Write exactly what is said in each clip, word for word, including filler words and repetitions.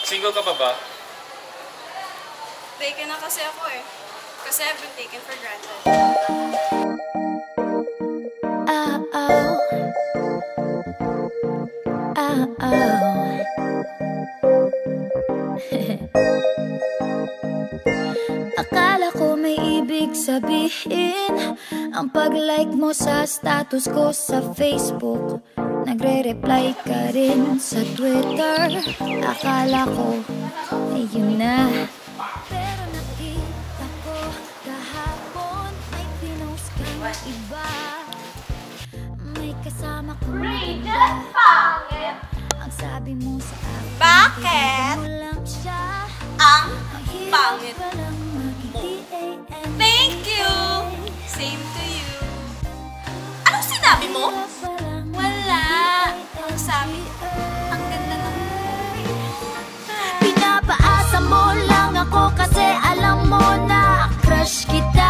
Single ka pa ba? Taken na kasi ako eh. Kasi I've been taken for granted. Oh, oh. Oh, oh. Akala ko may ibig sabihin ang pag-like mo sa status ko sa Facebook. Nagre-reply ka rin sa Twitter. Akala ko ayun na, pero nakita ko kahapon may pinost kang iba. May kasama kang Bridget, Panget! Ang sabi mo sa akin, bakit? mo lang siya. Ang pangit mo. Thank Thank you! Same to you. Anong sinabi mo? Wala. Ang sabi, ang ganda ng pinapaasa mo lang ako kasi alam mo na crush kita.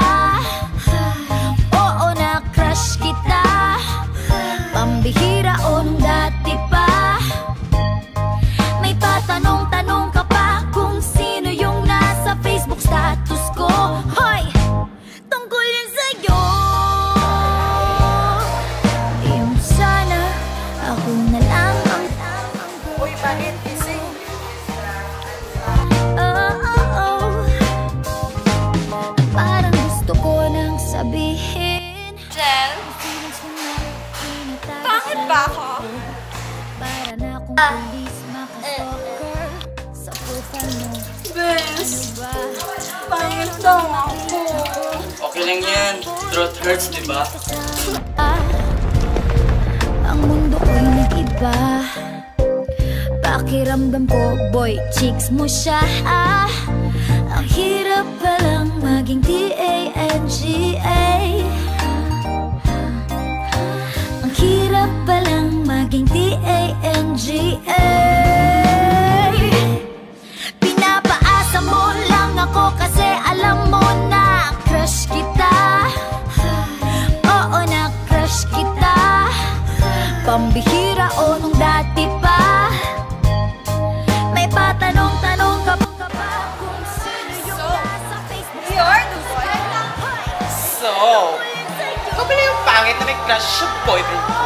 Oo, na crush kita. Pambihira o nung dati pa. May patanong-tanong ka pa kung sino yung nasa Facebook status ko. Hoy! Tungkol yan sa'yo. Yung sana ako na lang ang uy, bakit gising? oh, oh, oh. Parang gusto ko nang sabihin, Jen, pangit ba ako? para na akong pulis makastalker sa profile mo. Bes, Ba? pangit daw ako. Okay lang yan. Throat hurts, di ba? Ah, ang mundo ko'y nag-iba. Pakiramdam ko, boy, chicks mo siya. Ah, ang hirap palang maging T A N G A. Ang hirap palang maging T A N G A. Pinapaasa mo lang ako kasi alam mo na crush kita. Oo, na crush kita. Pambihira o nung dati pa. May patanong-tanong ka pa kung sino yung nasa Facebook. You're the one? So, ikaw pala yung pangit na may crush sa boyfriend ko?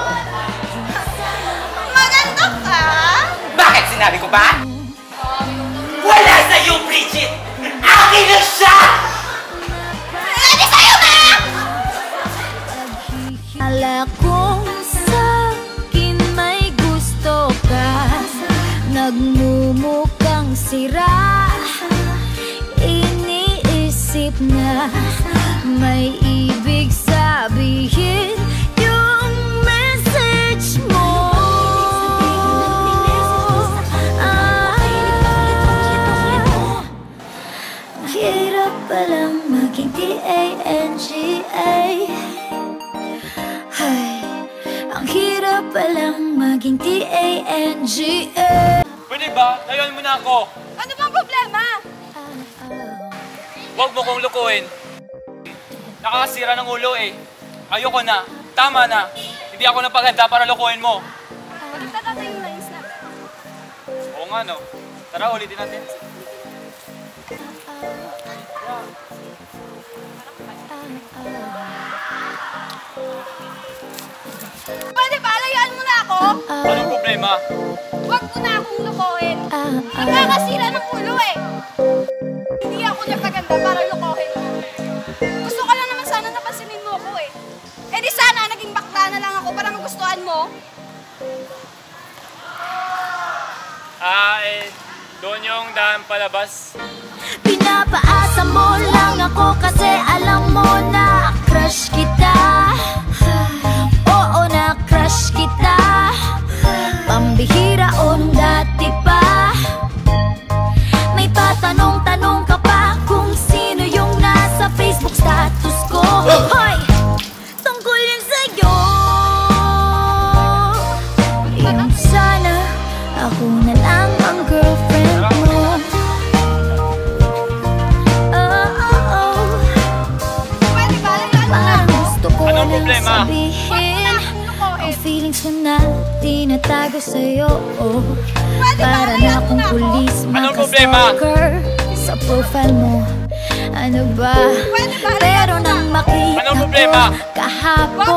Maganda ka? Bakit? Sinabi ko ba? Wala sa'yo, Bridget! Akin na siya! Ready sa'yo, ma! Ala kong sa'kin may gusto ka. Nagmumukhang sira. Iniisip na may ibig sabihin yung message mo. Ah, ang hirap palang maging T A N G A. Ay, ang hirap palang maging T A N G A. Pwede ba? Layuan mo na ako. Ano bang problema? Huwag mo kong lukuhin. Nakakasira ng ulo eh. Ayoko na. Tama na. Hindi ako napaganda para lukuhin mo. Ulit na natin yung lines natin. Oo nga no. Tara, ulitin natin. Pwede ba? Layuan mo na ako? Anong problema? Huwag mo na akong lukohin. Nakakasira ng ulo eh. Hindi ako napaganda para lukohin mo. Gusto ko lang naman sana napansinin mo ko eh. Eh di sana naging bakla na lang ako para magustuhan mo. Ah, eh, doon yung daan palabas. Pinapaasa mo lang ako kasi alam mo na crush kita. Oo, na crush kita. Pambihira o nung dati pa. May patanong-tanong ka pa kung sino yung nasa Facebook status ko. Hoy! Tungkol yan sa'yo. Yung sana ako na lang ang girlfriend mo. Oh, oh, oh. Pwede ba? Layuan mo na Parang ako? gusto ko Anong nang problema? sabihin ang feelings ko na tinatago sa'yo. Oh, Pwede ba? para na Layuan mo akong na ako? pulis Anong problema? Sa profile mo, ano ba? Pwede ba? Pero nang makita Anong problema? ko kahapon,